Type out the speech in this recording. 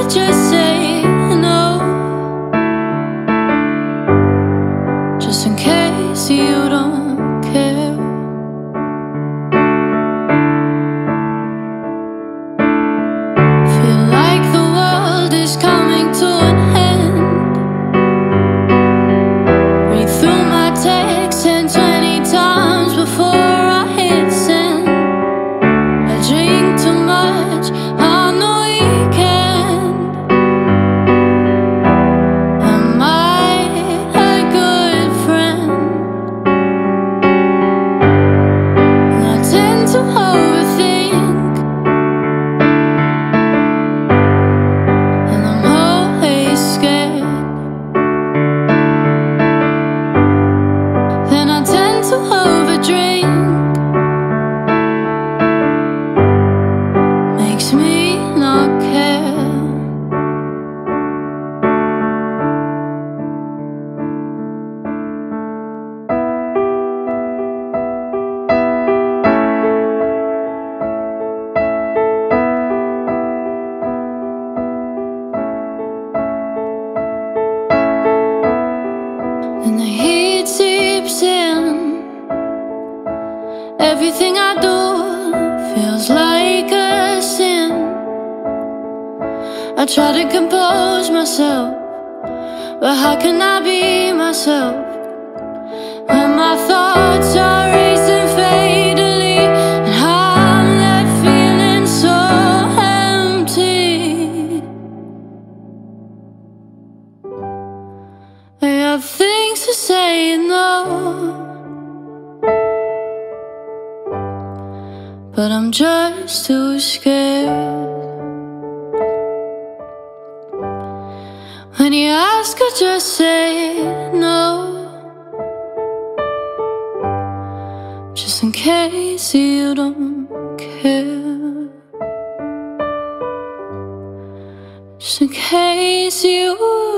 could just say no, just in case you don't care. Feel like the world is coming to an end. Read through my texts and 20 times before I hit send. I drink too much on the weekend. Am I a good friend? And I tend to overthink, and I'm always scared. Then I tend to overdrink, makes me not care. And the heat seeps in. Everything I do feels like a sin. I try to compose myself, but how can I be myself when my thoughts are racing fatally, and I'm left feeling so empty? I have things to say, but I'm just too scared. When you ask, I just say no, just in case you don't care. Just in case you